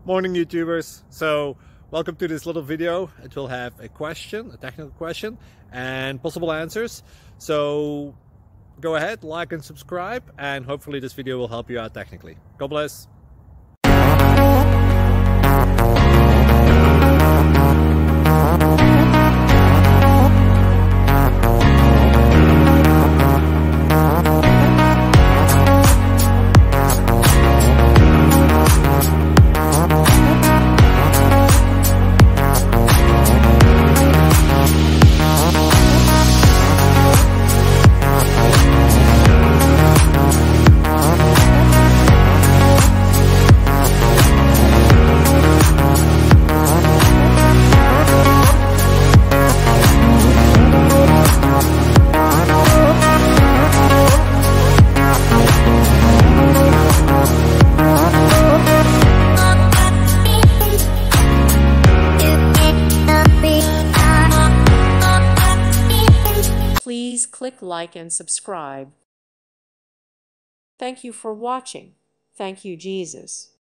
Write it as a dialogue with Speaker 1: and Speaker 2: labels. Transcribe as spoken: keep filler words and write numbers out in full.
Speaker 1: Morning YouTubers. So welcome to this little video. It will have a question, a technical question, and possible answers. So go ahead, like and subscribe, and hopefully this video will help you out technically. God bless.
Speaker 2: Please click like and subscribe. Thank you for watching. Thank you, Jesus.